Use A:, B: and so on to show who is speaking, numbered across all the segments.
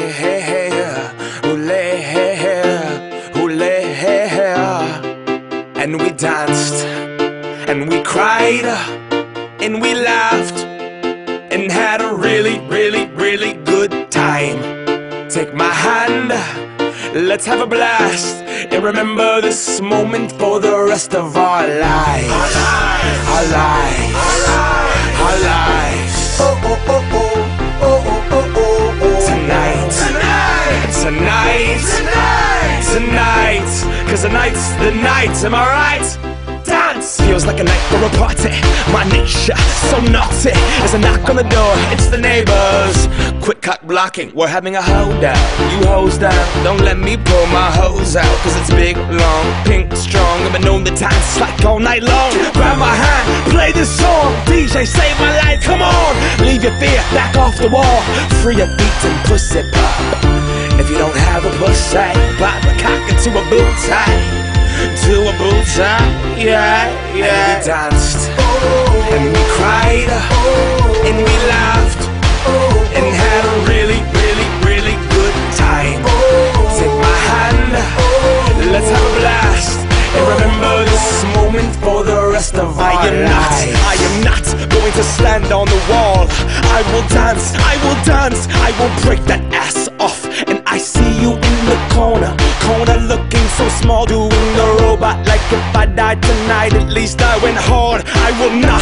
A: And we danced, and we cried, and we laughed, and had a really, really, really good time. Take my hand, let's have a blast, and remember this moment for the rest of our lives. Our lives, our lives. Oh, oh, oh, oh, oh, oh, oh, oh, oh. Tonight, tonight, cause tonight's the night, am I right? Dance! Feels like a night for a party. My nature, so naughty. There's a knock on the door, it's the neighbors. Quick cock blocking, we're having a hoedown. You hose down, don't let me pull my hose out, cause it's big, long, pink, strong. I've been known to dance like all night long. Grab my hand, play this song. DJ, save my life, come on. Leave your fear, back off the wall. Free your beat and pussy pop. If you don't have a pussy, pop a cock into a boot tie. To a boot tie, yeah, yeah. And we danced, and we cried, and we laughed, and had a really, really, really good time. Take my hand, let's have a blast, and remember this moment for the rest of our lives. I am not going to stand on the wall. I will dance, I will dance, I will break that ass off. And I see you in the corner looking so small, doing the robot like if I died tonight, at least I went hard. I will not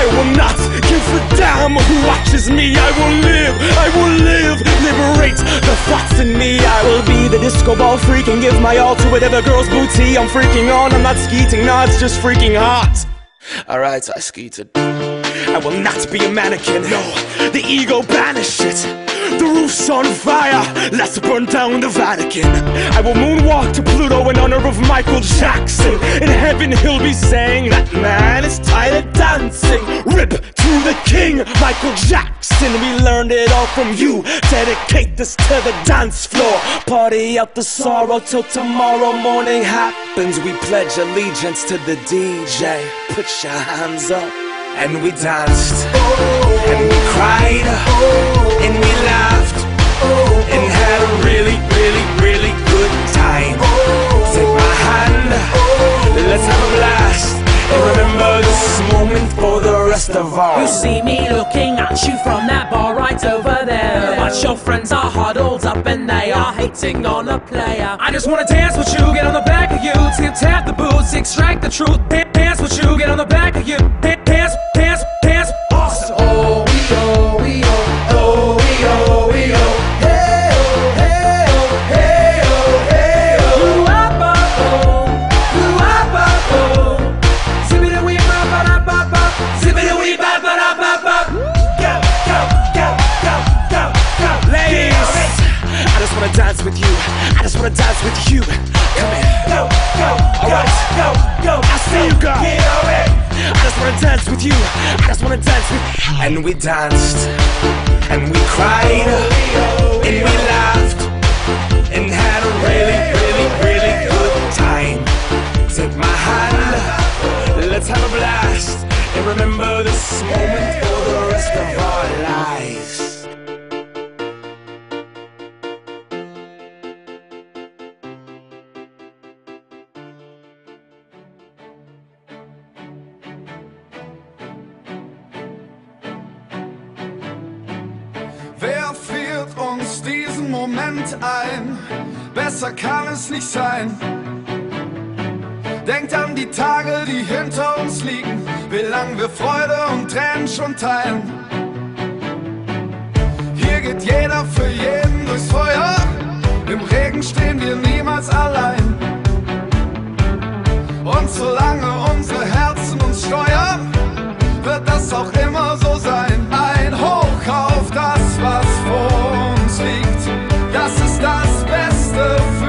A: give a damn who watches me. I will live, liberate the thoughts in me. I will be the disco ball freak and give my all to whatever girl's booty I'm freaking on. I'm not skeeting, no, it's just freaking hot. Alright, I skeeted. I will not be a mannequin, no, the ego banish it. The roof's on fire, let's burn down the Vatican. I will moonwalk to Pluto in honor of Michael Jackson. In heaven he'll be saying, that man is tired of dancing. Rip to the king, Michael Jackson. We learned it all from you. Dedicate this to the dance floor. Party out the sorrow till tomorrow morning happens. We pledge allegiance to the DJ. Put your hands up. And we danced, and we cried, and we laughed, and had a really, really, really good time. Take my hand, let's have a blast, and remember this moment for the rest of our lives.
B: You see me looking at you from that bar right over there, but your friends are huddled up and they are hating on a player. I just wanna dance with you, get on the back of you, tip tap the boots, extract the truth. Dance with you, get on the back of you, dance, awesome. Oh, we oh, we oh, oh, we oh, we oh. Hey oh, hey oh, hey oh, hey oh. Ooh-ah-ba, oh, zippity-wee, ba-ba-da-ba-ba, zippity-wee, ba-ba-da-ba-ba. Go, go, go, go, go, go.
A: Ladies, I just wanna dance with you. I just wanna dance with you. Come in.
B: Go, go,
A: alright,
B: go,
A: I see you, girl.
B: get on it.
A: I just wanna dance with you. I just wanna dance with you. And we danced, and we cried, and we laughed, and had a really, really, really good time. Take my hand, let's have a blast, and remember this moment for the rest of our lives.
C: Wer führt uns diesen Moment ein? Besser kann es nicht sein. Denkt an die Tage, die hinter uns liegen, wie lang wir Freude und Tränen schon teilen. Hier geht jeder für jeden durchs Feuer, im Regen stehen wir niemals allein. Und solange unsere Herzen uns steuern, wird das auch immer so sein. Ein Hoch auf das, was vor uns liegt, das ist das Beste.